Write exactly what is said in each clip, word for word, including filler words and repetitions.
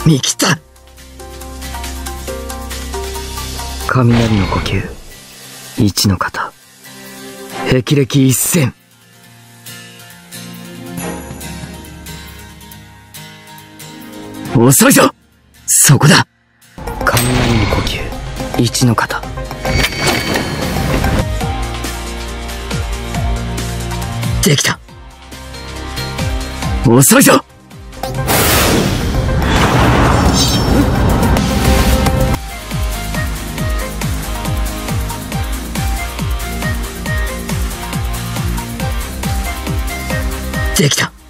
見切った。 雷の呼吸、一の型。霹靂一閃。 遅いぞ。そこだ。 雷の呼吸、一の型。 できた。遅いぞ。できた。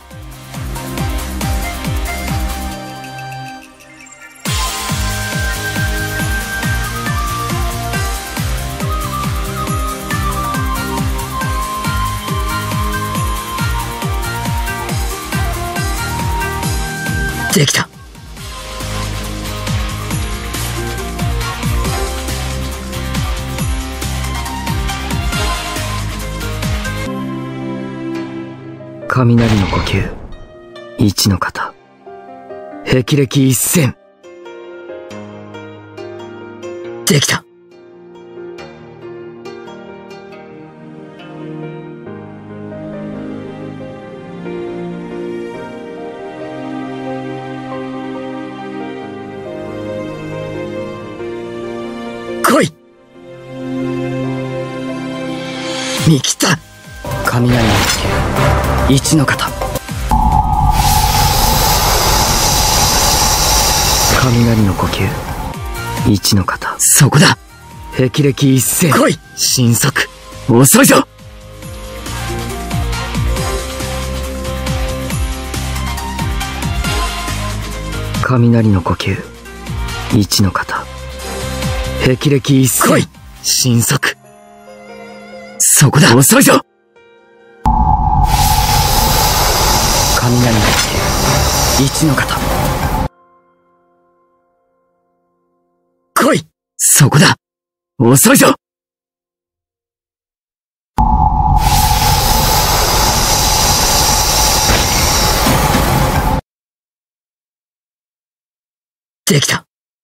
できた。 雷の呼吸、一の型。霹靂一閃。 できた。来い。見切った。 雷の呼吸、一の型。雷の呼吸、一の型。 そこだ。 霹靂一閃。 来い。 神速。 遅いぞ。 雷の呼吸、一の型。霹靂一閃。 来い。 神速。 そこだ。遅いぞ。 雷の呼吸、一の型。 来い。そこだ。遅いぞ。できた。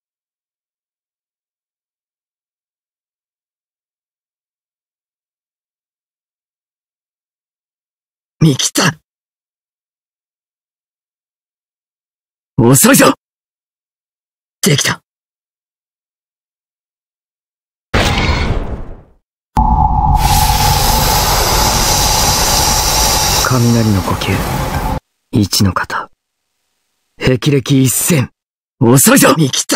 見切った。遅いぞ。できた。 雷の呼吸、一の型。霹靂一閃。 遅いぞ。見切った。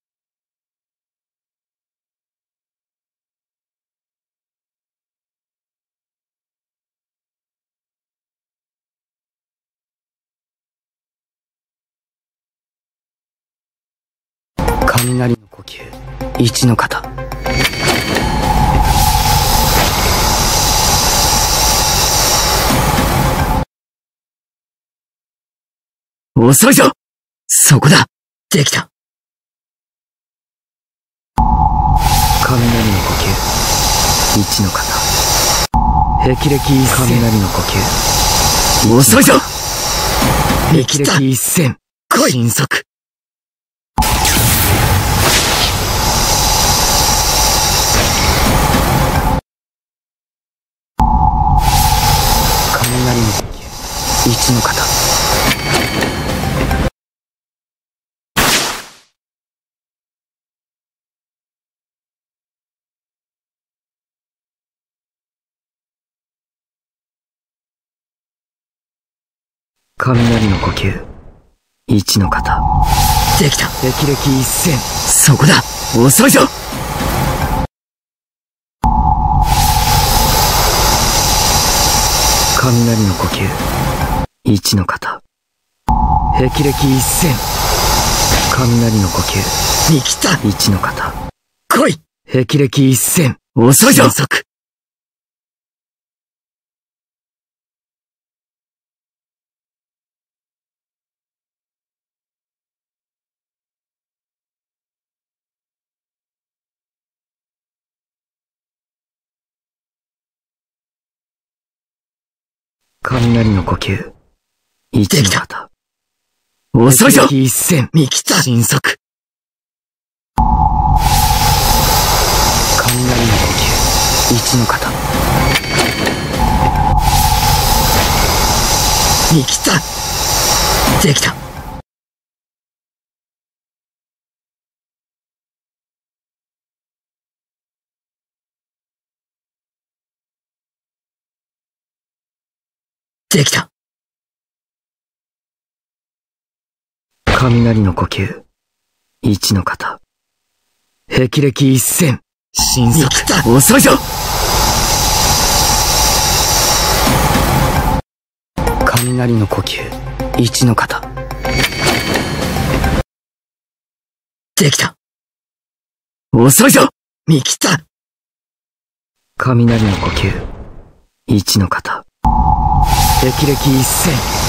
雷の呼吸、一の型。 遅いぞ。そこだ。できた。 雷の呼吸、一の型。霹靂一閃。雷の呼吸、 遅いぞ。 霹靂一閃。 来い。 神速。雷の呼吸、一の型。雷の呼吸、一の型。 できた。 霹靂一閃。 そこだ。遅いぞ。 雷の呼吸、一の型。霹靂一閃。雷の呼吸、 見切った。 一の型。 来い。 霹靂一閃。 遅いぞ。 神速。雷の呼吸、一の型。 遅いぞ。 霹靂一閃。 見切った。 神速。雷の呼吸。一の型。 見切った。できた。できた。 雷の呼吸。一の型。霹靂一閃。神速。 見切った。遅いぞ。 雷の呼吸。一の型。 できた。遅いぞ。見切った。 雷の呼吸。一の型。霹靂一閃。